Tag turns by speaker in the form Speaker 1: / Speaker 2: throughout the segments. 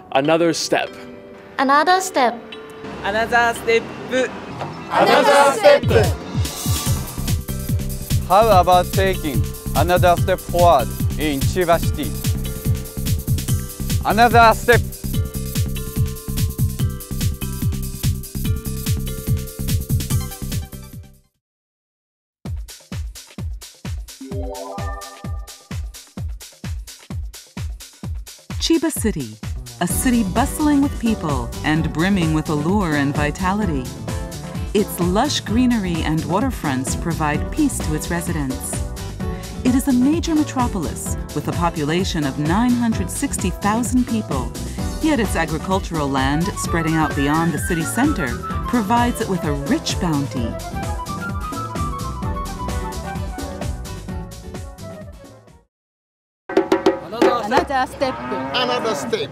Speaker 1: Another step.
Speaker 2: Another step.
Speaker 3: Another step.
Speaker 4: Another step.
Speaker 5: How about taking another step forward in Chiba City? Another step.
Speaker 6: Chiba City, a city bustling with people and brimming with allure and vitality. Its lush greenery and waterfronts provide peace to its residents. It is a major metropolis with a population of 960,000 people, yet its agricultural land, spreading out beyond the city center, provides it with a rich bounty.
Speaker 4: Another step. Another step.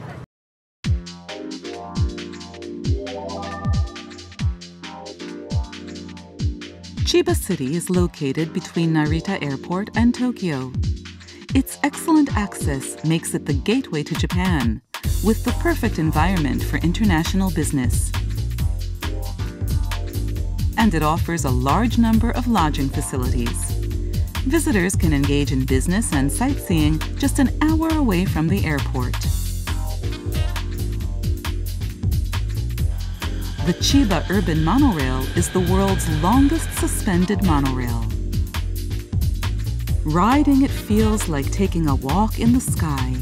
Speaker 6: Chiba City is located between Narita Airport and Tokyo. Its excellent access makes it the gateway to Japan, with the perfect environment for international business. And it offers a large number of lodging facilities. Visitors can engage in business and sightseeing just an hour away from the airport. The Chiba Urban Monorail is the world's longest suspended monorail. Riding it feels like taking a walk in the sky.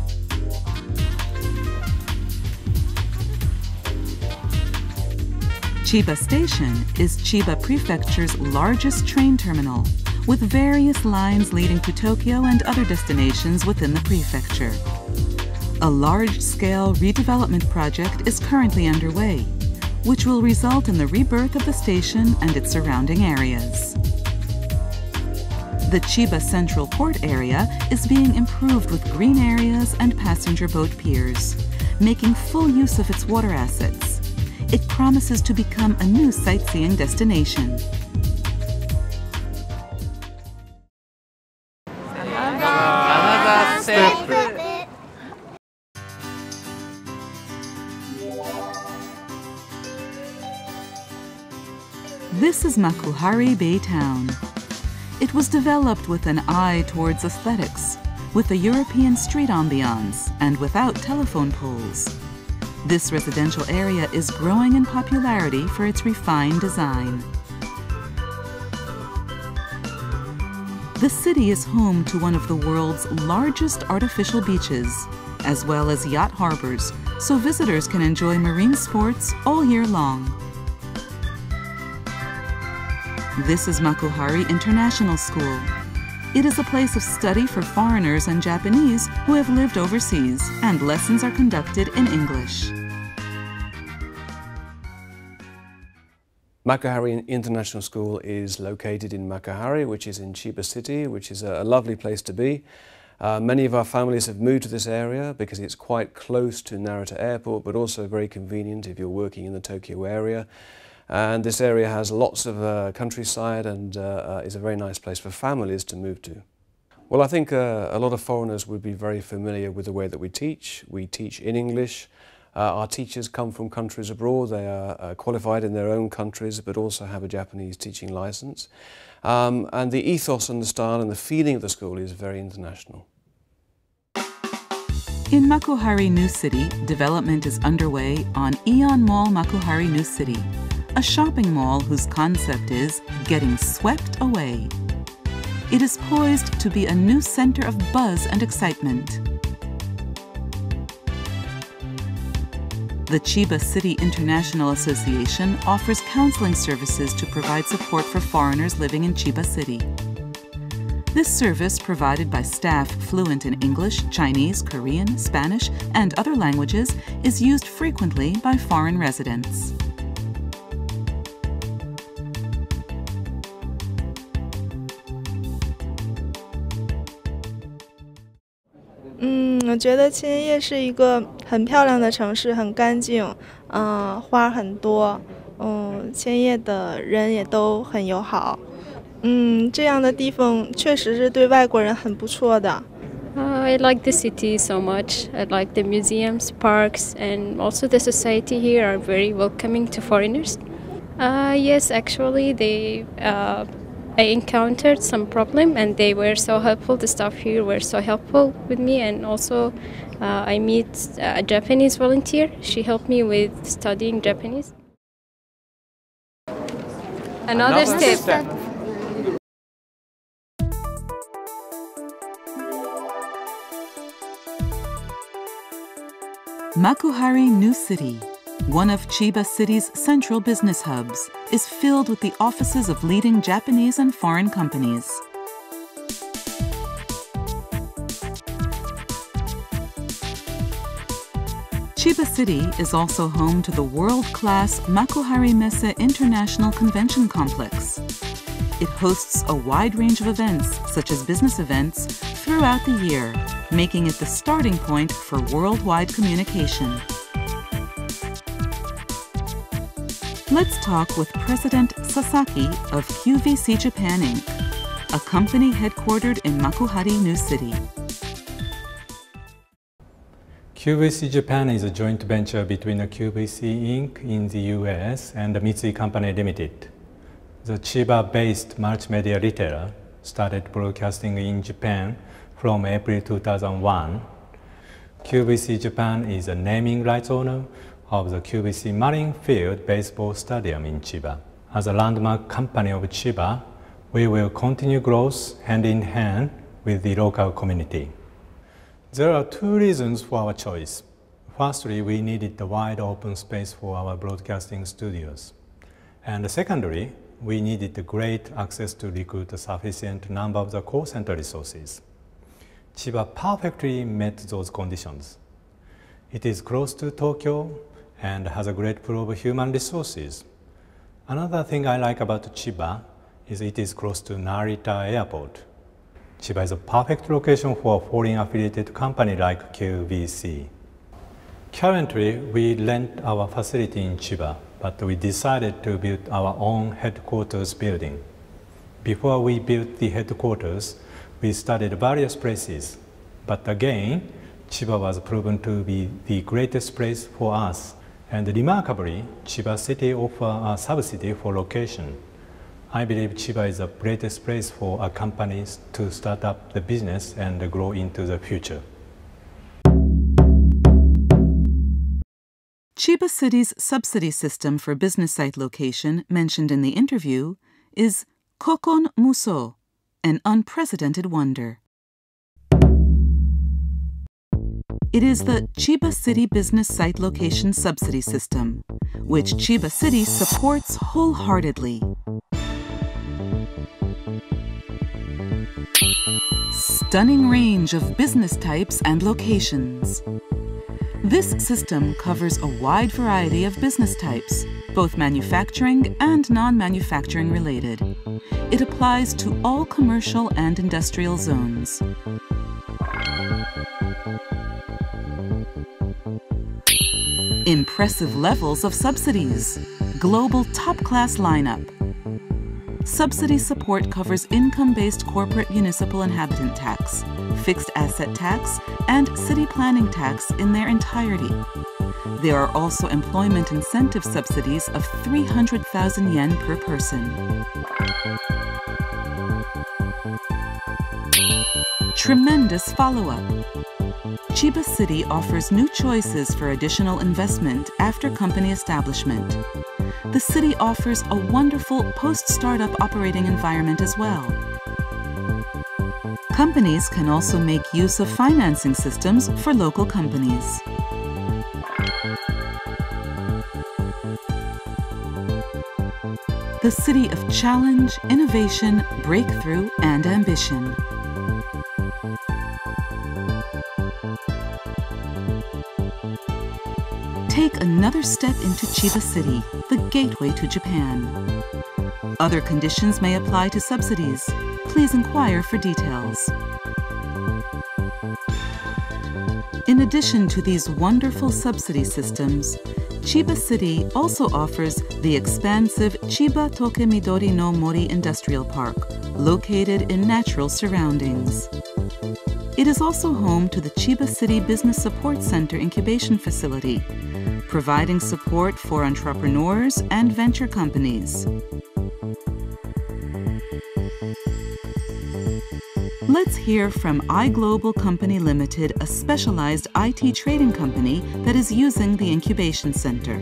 Speaker 6: Chiba Station is Chiba Prefecture's largest train terminal, with various lines leading to Tokyo and other destinations within the prefecture. A large-scale redevelopment project is currently underway, which will result in the rebirth of the station and its surrounding areas. The Chiba Central Port area is being improved with green areas and passenger boat piers, making full use of its water assets. It promises to become a new sightseeing destination.
Speaker 3: Another step.
Speaker 6: This is Makuhari Bay Town. It was developed with an eye towards aesthetics, with a European street ambiance and without telephone poles. This residential area is growing in popularity for its refined design. The city is home to one of the world's largest artificial beaches, as well as yacht harbors, so visitors can enjoy marine sports all year long. This is Makuhari International School. It is a place of study for foreigners and Japanese who have lived overseas, and lessons are conducted in English.
Speaker 1: Makuhari International School is located in Makuhari, which is in Chiba City, which is a lovely place to be. Many of our families have moved to this area because it's quite close to Narita Airport, but also very convenient if you're working in the Tokyo area. And this area has lots of countryside and is a very nice place for families to move to. Well, I think a lot of foreigners would be very familiar with the way that we teach. We teach in English. Our teachers come from countries abroad. They are qualified in their own countries, but also have a Japanese teaching license. And the ethos and the style and the feeling of the school is very international.
Speaker 6: In Makuhari New City, development is underway on Aeon Mall Makuhari New City, a shopping mall whose concept is getting swept away. It is poised to be a new center of buzz and excitement. The Chiba City International Association offers counseling services to provide support for foreigners living in Chiba City. This service, provided by staff fluent in English, Chinese, Korean, Spanish, and other languages, is used frequently by foreign residents.
Speaker 7: 我觉得千叶是一个很漂亮的城市，很干净，花很多，千叶的人也都很友好，这样的地方确实是对外国人很不错的。
Speaker 8: I like the city so much. I like the museums, parks, and also the society here are very welcoming to foreigners. Yes, actually, I encountered some problem, and they were so helpful. The staff here were so helpful with me, and also I meet a Japanese volunteer. She helped me with studying Japanese. Another step.
Speaker 6: Makuhari New City, one of Chiba City's central business hubs, is filled with the offices of leading Japanese and foreign companies. Chiba City is also home to the world-class Makuhari Messe International Convention Complex. It hosts a wide range of events, such as business events, throughout the year, making it the starting point for worldwide communication. Let's talk with President Sasaki of QVC Japan Inc., a company headquartered in Makuhari New City.
Speaker 9: QVC Japan is a joint venture between the QVC Inc. in the US and the Mitsui Company Limited. The Chiba-based multimedia retailer started broadcasting in Japan from April 2001. QVC Japan is a naming rights owner of the QVC Marine Field Baseball Stadium in Chiba. As a landmark company of Chiba, we will continue growth hand in hand with the local community. There are two reasons for our choice. Firstly, we needed the wide open space for our broadcasting studios. And secondly, we needed the great access to recruit a sufficient number of the call center resources. Chiba perfectly met those conditions. It is close to Tokyo and has a great pool of human resources. Another thing I like about Chiba is it is close to Narita Airport. Chiba is a perfect location for a foreign affiliated company like QVC. Currently, we rent our facility in Chiba, but we decided to build our own headquarters building. Before we built the headquarters, we studied various places. But again, Chiba was proven to be the greatest place for us. And remarkably, Chiba City offers a subsidy for location. I believe Chiba is the greatest place for our companies to start up the business and grow into the future.
Speaker 6: Chiba City's subsidy system for business site location mentioned in the interview is Kokon Muso, an unprecedented wonder. It is the Chiba City Business Site Location Subsidy System, which Chiba City supports wholeheartedly. Stunning range of business types and locations. This system covers a wide variety of business types, both manufacturing and non-manufacturing related. It applies to all commercial and industrial zones. Impressive levels of subsidies. Global top-class lineup. Subsidy support covers income-based corporate municipal inhabitant tax, fixed asset tax, and city planning tax in their entirety. There are also employment incentive subsidies of 300,000 yen per person. Tremendous follow-up. Chiba City offers new choices for additional investment after company establishment. The city offers a wonderful post-startup operating environment as well. Companies can also make use of financing systems for local companies. The city of challenge, innovation, breakthrough, and ambition. Take another step into Chiba City, the gateway to Japan. Other conditions may apply to subsidies. Please inquire for details. In addition to these wonderful subsidy systems, Chiba City also offers the expansive Chiba Tokemidori no Mori Industrial Park, located in natural surroundings. It is also home to the Chiba City Business Support Center incubation facility, providing support for entrepreneurs and venture companies. Let's hear from iGlobal Company Limited, a specialized IT trading company that is using the incubation center.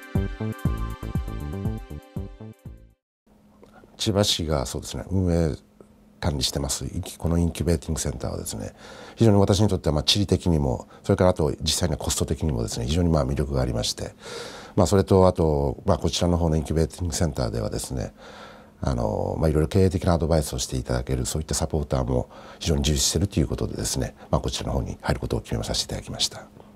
Speaker 10: 千葉市がそうですね、運営管理してますこのインキュベーティングセンターはですね、非常に私にとっては地理的にも、それからあと実際にはコスト的にもですね、非常に魅力がありまして、それとあとこちらの方のインキュベーティングセンターではですね、いろいろ経営的なアドバイスをしていただけるそういったサポーターも非常に充実しているということでですね、こちらの方に入ることを決めさせていただきました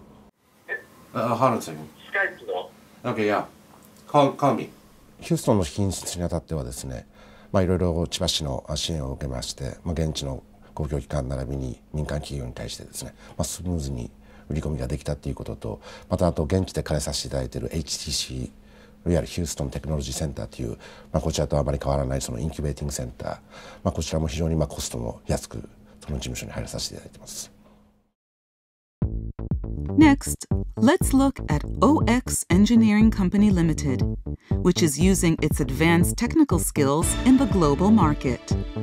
Speaker 10: 。Okay, yeah. Call me. ヒューストンの進出にあたってはですね、いろいろ千葉市の支援を受けまして、現地の公共機関並びに民間企業に対してですね、スムーズに売り込みができたということと、またあと現地で開催させていただいている HTC、いわゆるヒューストンテクノロジーセンターという、こちらとあまり変わらないそのインキュベーティングセンター、こちらも非常にコストも安くその事務所に入らさせていただいています。
Speaker 6: Next, let's look at OX Engineering Company Limited, which is using its advanced technical skills in the global market.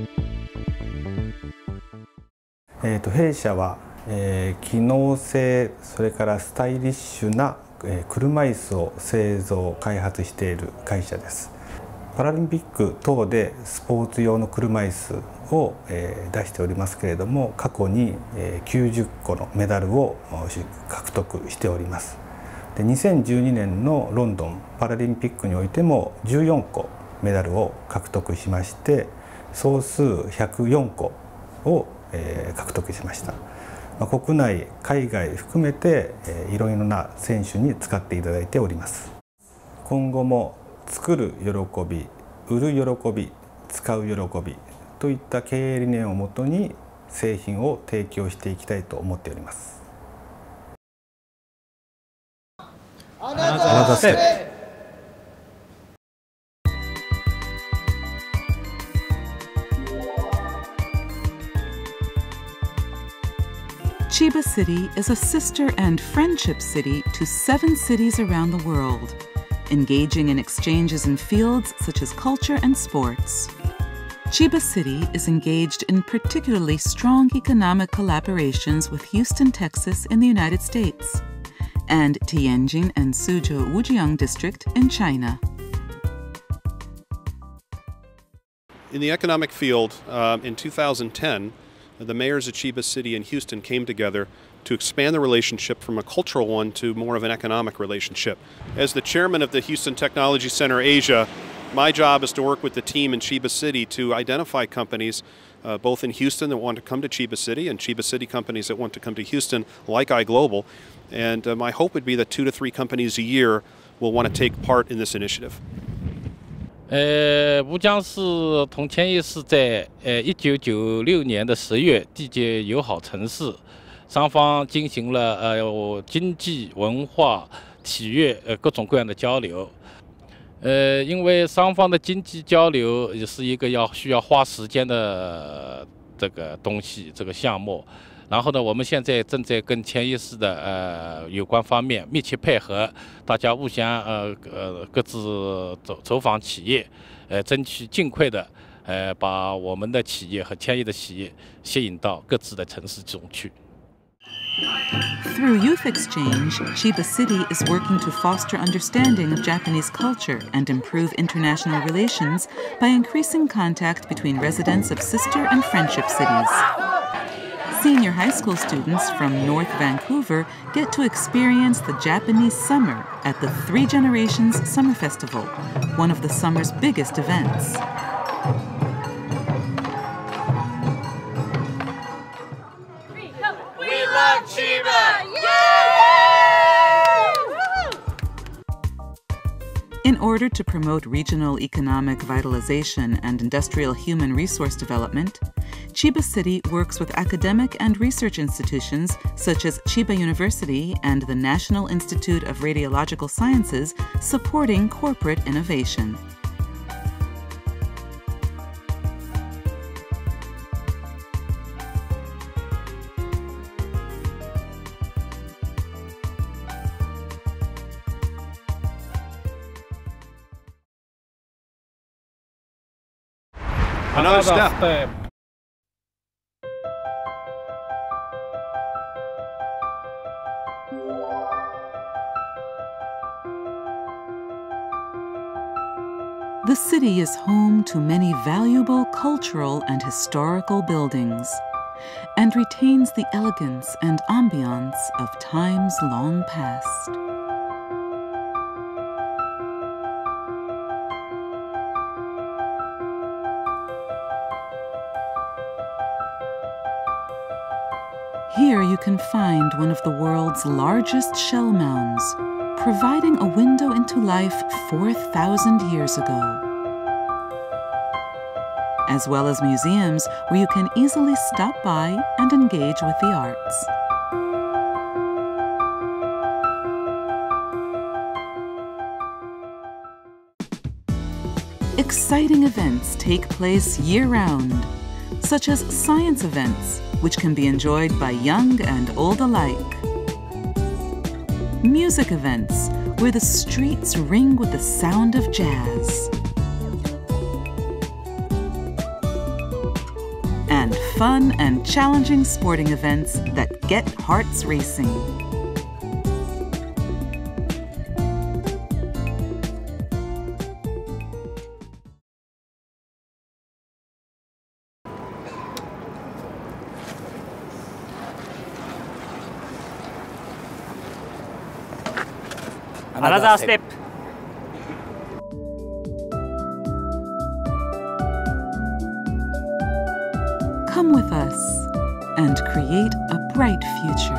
Speaker 11: 弊社は、機能性、それからスタイリッシュな、車椅子を製造・開発している会社です。パラリンピック等でスポーツ用の車椅子を出しておりますけれども、過去に90個のメダルを獲得しております。で、2012年のロンドンパラリンピックにおいても14個メダルを獲得しまして、総数104個を獲得しました。国内海外含めていろいろな選手に使っていただいております。今後も作る喜び、売る喜び、使う喜びといった経営理念をもとに製品を提供していきたいと思っております。
Speaker 4: Another step.
Speaker 6: Chiba City is a sister and friendship city to 7 cities around the world, engaging in exchanges in fields such as culture and sports. Chiba City is engaged in particularly strong economic collaborations with Houston, Texas in the United States, and Tianjin and Suzhou Wujiang District in China.
Speaker 12: In the economic field, in 2010, the mayors of Chiba City and Houston came together to expand the relationship from a cultural one to more of an economic relationship. As the chairman of the Houston Technology Center Asia, my job is to work with the team in Chiba City to identify companies both in Houston that want to come to Chiba City and Chiba City companies that want to come to Houston, like iGlobal. And my hope would be that 2 to 3 companies a year will want to take part in this initiative.
Speaker 13: 乌江市同千叶市在1996年的10月缔结友好城市，双方进行了经济、文化、体育各种各样的交流。因为双方的经济交流也是一个需要花时间的这个东西，这个项目。然后呢，我们现在正在跟千叶市的有关方面密切配合，大家互相各自走访企业，争取尽快的把我们的企业和千叶的企业吸引到各自的城市中去。
Speaker 6: Through youth exchange, Chiba City is working to foster understanding of Japanese culture and improve international relations by increasing contact between residents of sister and friendship cities. Senior high school students from North Vancouver get to experience the Japanese summer at the 3 Generations Summer Festival, one of the summer's biggest events.
Speaker 4: We love Chiba!
Speaker 6: In order to promote regional economic vitalization and industrial human resource development, Chiba City works with academic and research institutions such as Chiba University and the National Institute of Radiological Sciences supporting corporate innovation.
Speaker 12: Another step.
Speaker 6: The city is home to many valuable cultural and historical buildings and retains the elegance and ambiance of times long past. Here you can find one of the world's largest shell mounds, providing a window into life 4,000 years ago, as well as museums where you can easily stop by and engage with the arts. Exciting events take place year-round, such as science events, which can be enjoyed by young and old alike. Music events, where the streets ring with the sound of jazz. And fun and challenging sporting events that get hearts racing.
Speaker 3: Another step.
Speaker 6: Come with us and create a bright future.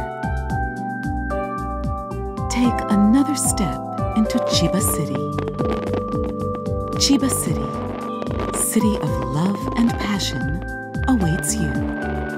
Speaker 6: Take another step into Chiba City. Chiba City, city of love and passion, awaits you.